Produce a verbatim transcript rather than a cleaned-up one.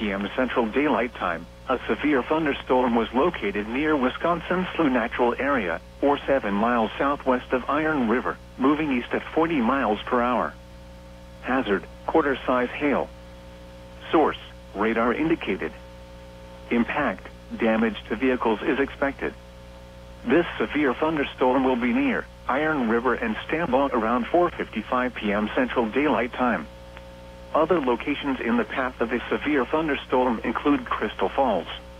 p m Central Daylight Time, a severe thunderstorm was located near Wisconsin's Slough Natural Area, or seven miles southwest of Iron River, moving east at forty miles per hour. Hazard, quarter-size hail. Source, radar indicated. Impact, damage to vehicles is expected. This severe thunderstorm will be near Iron River and Stambach around four fifty-five p m Central Daylight Time. Other locations in the path of a severe thunderstorm include Crystal Falls,